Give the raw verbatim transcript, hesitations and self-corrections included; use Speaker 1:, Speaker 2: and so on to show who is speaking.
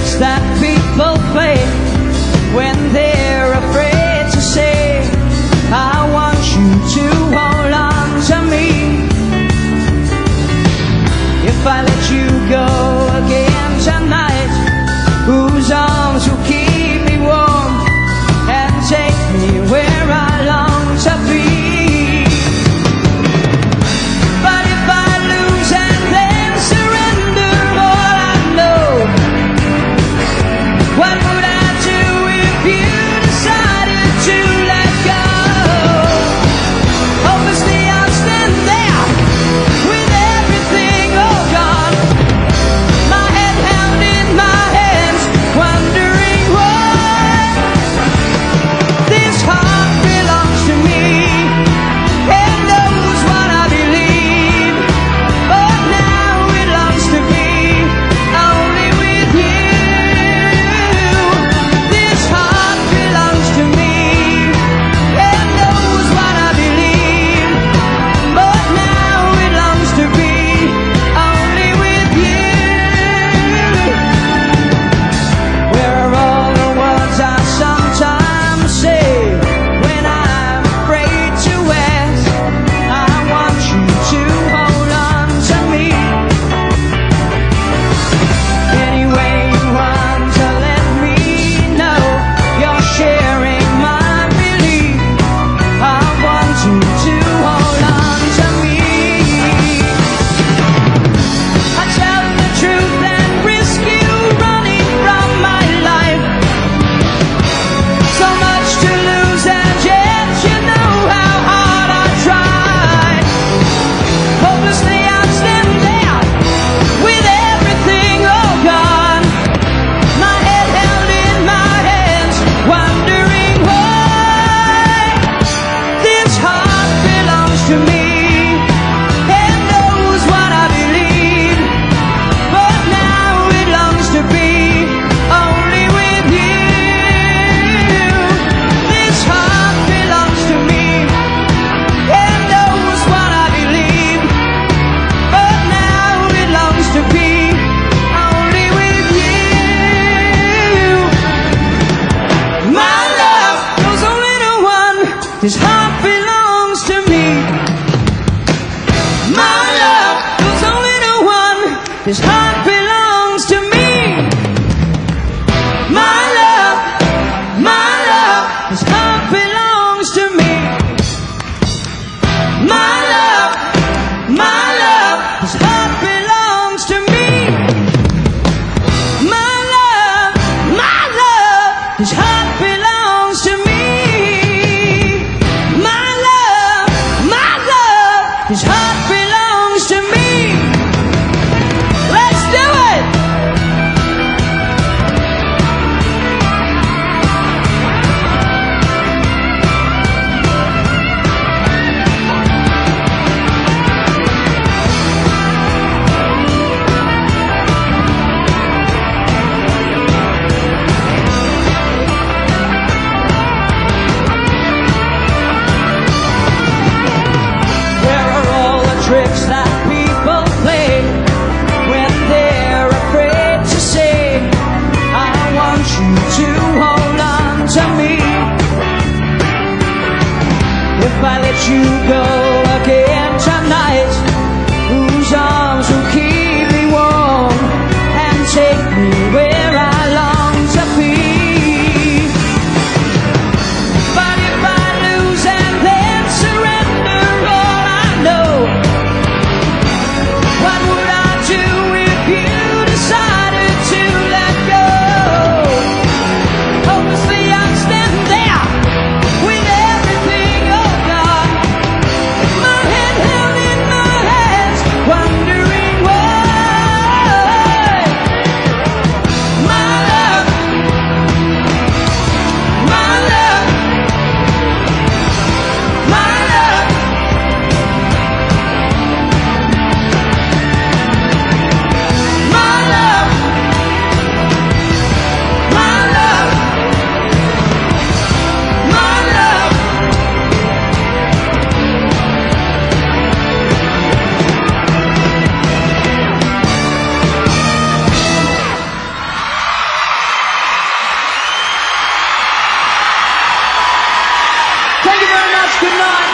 Speaker 1: tricks that people play when they're afraid to say, I want you to hold on to me. If I let you go again tonight, whose arms will keep me warm and take me where I long to be? But if I lose and then surrender all I know, what would I do if you decided to let go? Hopelessly I'll stand there with everything all gone, my head held in my hands, wondering why. This heart belongs to me and knows what I believe, but now it longs to be only with you. This heart belongs to me and knows what I believe, but now it longs to be only with you. Where are all the words I sometimes say when I'm afraid to ask? I want you to hold on to me. Any way you want to let me know you're sharing my belief, I want you to hold on to me. I tell the truth and risk you running from my life. So much to lose and yet you know how hard I tried. Hopelessly I stand there with everything all gone, my head held in my hands, wondering why. This heart belongs to me and knows what I believe, but now it longs to be only with you. This heart belongs to me and knows what I believe, but now it longs to be only with you. My love goes only to one. This heart belongs to me. My love goes only to one. This heart belongs to me. My love, my love, this heart belongs to me. My love, my love, this heart belongs to me. My love, my love, this heart belongs to me. My love, my love, this heart belongs to me. Let's do it! Where are all the tricks that people play when they're afraid to say, I want you to hold on to me? If I let you go again tonight, whose arms will keep me warm and take me where I long to be? But if I lose and then surrender all I know, what would I do if you decided to let go? Hopelessly I'll stand there with everything all gone, Good night.